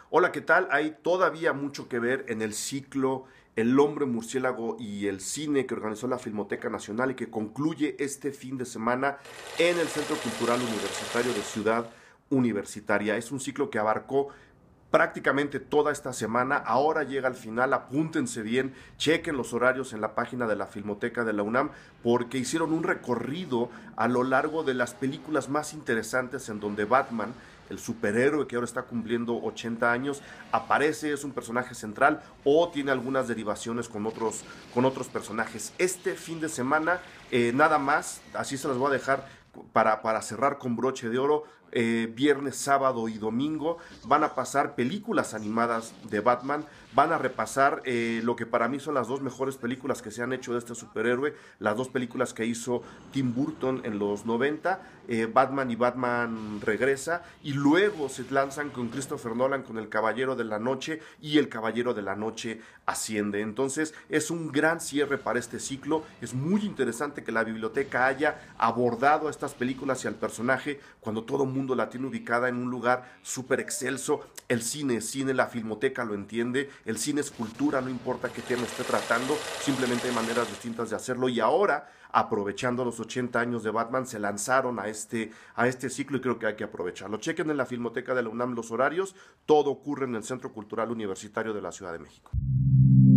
Hola, ¿qué tal? Hay todavía mucho que ver en el ciclo El hombre murciélago y el cine que organizó la Filmoteca Nacional y que concluye este fin de semana en el Centro Cultural Universitario de Ciudad Universitaria. Es un ciclo que abarcó prácticamente toda esta semana. Ahora llega al final, apúntense bien, chequen los horarios en la página de la Filmoteca de la UNAM, porque hicieron un recorrido a lo largo de las películas más interesantes en donde Batman, el superhéroe que ahora está cumpliendo 80 años, aparece, es un personaje central o tiene algunas derivaciones con otros personajes. Este fin de semana, nada más, así se las voy a dejar para cerrar con broche de oro. Viernes, sábado y domingo van a pasar películas animadas de Batman, van a repasar lo que para mí son las dos mejores películas que se han hecho de este superhéroe, las dos películas que hizo Tim Burton en los 90, Batman y Batman Regresa, y luego se lanzan con Christopher Nolan con El Caballero de la Noche y El Caballero de la Noche Asciende. Entonces es un gran cierre para este ciclo. Es muy interesante que la biblioteca haya abordado a estas películas y al personaje cuando todo el mundo la tiene ubicada en un lugar súper excelso. El cine es cine, la filmoteca lo entiende, el cine es cultura, no importa qué tema esté tratando, simplemente hay maneras distintas de hacerlo. Y ahora, aprovechando los 80 años de Batman, se lanzaron a este ciclo y creo que hay que aprovecharlo. Chequen en la Filmoteca de la UNAM los horarios, todo ocurre en el Centro Cultural Universitario de la Ciudad de México.